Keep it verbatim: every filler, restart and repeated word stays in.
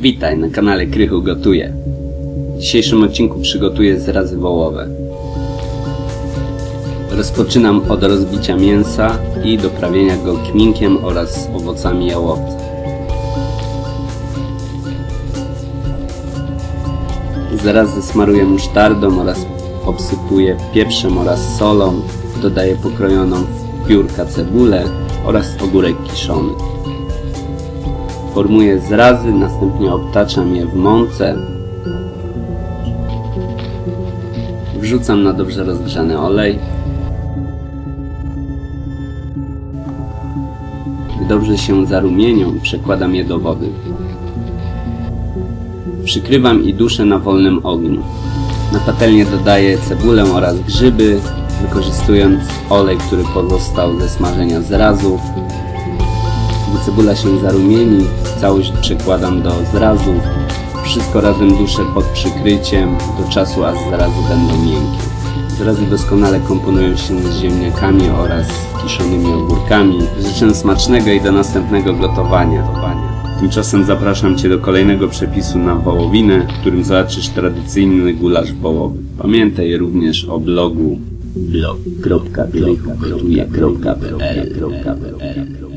Witaj na kanale Krychu Gotuje. W dzisiejszym odcinku przygotuję zrazy wołowe. Rozpoczynam od rozbicia mięsa i doprawienia go kminkiem oraz owocami jałowca. Zrazy smaruję musztardą oraz obsypuję pieprzem oraz solą. Dodaję pokrojoną w piórka cebulę oraz ogórek kiszony. Formuję zrazy, następnie obtaczam je w mące. Wrzucam na dobrze rozgrzany olej. Gdy dobrze się zarumienią, przekładam je do wody. Przykrywam i duszę na wolnym ogniu. Na patelnię dodaję cebulę oraz grzyby, wykorzystując olej, który pozostał ze smażenia zrazów. Gdy cebula się zarumieni, całość przekładam do zrazów. Wszystko razem duszę pod przykryciem do czasu, aż zrazy będą miękkie. Zrazy doskonale komponują się z ziemniakami oraz kiszonymi ogórkami. Życzę smacznego i do następnego gotowania. Tymczasem zapraszam Cię do kolejnego przepisu na wołowinę, w którym zobaczysz tradycyjny gulasz wołowy. Pamiętaj również o blogu blog kropka krychu gotuje kropka p l.